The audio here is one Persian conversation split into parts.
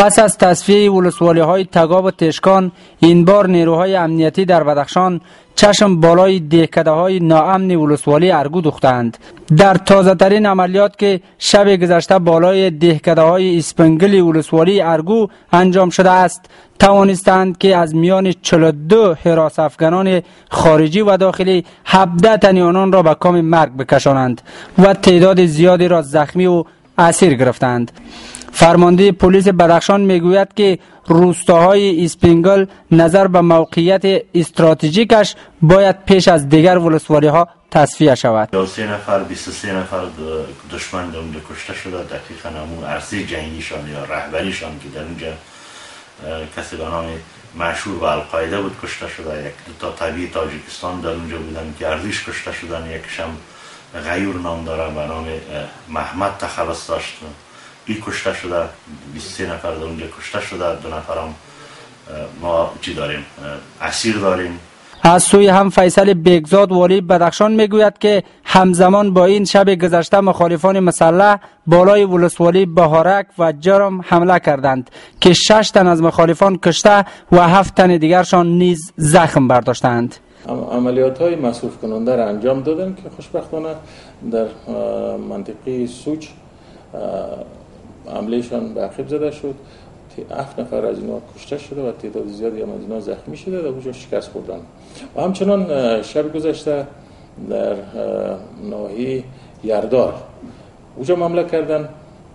پس از تصفیه ولسوالی‌های تگاب و تشکان، این بار نیروهای امنیتی در بدخشان چشم بالای دهکده‌های ناامن ولسوالی ارگو دوختند. در تازه‌ترین عملیات که شب گذشته بالای دهکده‌های اسپنگل ولسوالی ارگو انجام شده است، توانستند که از میان 42 حراس افغانان خارجی و داخلی 17 تن آنان را به کام مرگ بکشانند و تعداد زیادی را زخمی و اسیر گرفتند. فرمانده پلیس بدخشان میگوید که روستاهای اسپنگل نظر به موقعیت استراتژیکش باید پیش از دیگر ولسوالی ها تصفیه شود. 23 نفر دشمن در اونجا کشته شده. دقیقاً همون عرصه جنگیشان یا رهبریشان که در اونجا کسی به نام مشهور و القاعده بود کشته شده. یک دو تا طبیعی تاجیکستان در اونجا بودن که ارزش کشته شدن. یکیش هم غیور نام داره به نام محمد تخلص داشت. این کشته شده. 23 نفر در اونجا کشته شده. 2 نفر هم ما چی داریم؟ اسیر داریم. از سوی هم فیصل بیگزاد والی بدخشان میگوید که همزمان با این شب گذشته مخالفان مسلح بالای ولسوالی بهارک و جرم حمله کردند که 6 تن از مخالفان کشته و 7 تن دیگرشان نیز زخم برداشتند. عملیات های مصروف کننده را انجام دادن که خوشبختانه در منطقه سوچ حملهشان به عقب زده شد. 7 نفر از اینا کشته شده و تعداد زیادی هم از اینا زخمی شده و اونجا شکست خوردن. و همچنان شب گذشته در ناحیه یردار اونجا حمله کردن،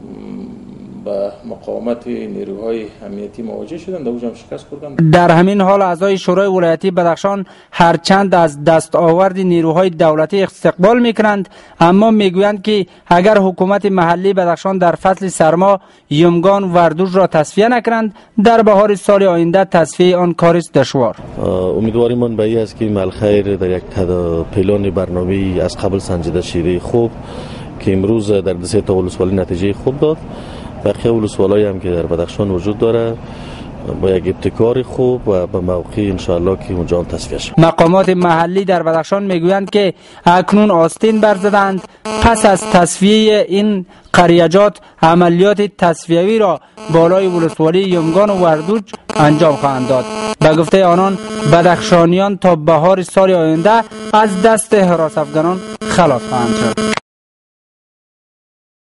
با مقاومت نیروهای امنیتی مواجه شدند و اونجا شکست خوردند. در همین حال اعضای شورای ولایتی بدخشان هرچند از دستاورد نیروهای دولتی استقبال میکنند، اما میگویند که اگر حکومت محلی بدخشان در فصل سرما یمگان و وردوج را تصفیه نکنند، در بهار سال آینده تصفیه آن کار است دشوار. امیدواریم من به این است که ملخیر در یک پلان برنامه از قبل سنجیده شده خوب که امروز در 3 تا ولسوالی نتیجه خوب داد. بقیه ولسوالی هم که در بدخشان وجود داره با یک ابتکار خوب و به موقع انشاءالله که اونجا تصفیه شد. مقامات محلی در بدخشان میگویند که اکنون آستین برزدند پس از تصفیه این قریجات عملیات تصفیوی را بالای ولسوالی یمگان و وردوج انجام خواهند داد. به گفته آنان بدخشانیان تا بهار سال آینده از دست حراس افغانان خلاص خواهند شد.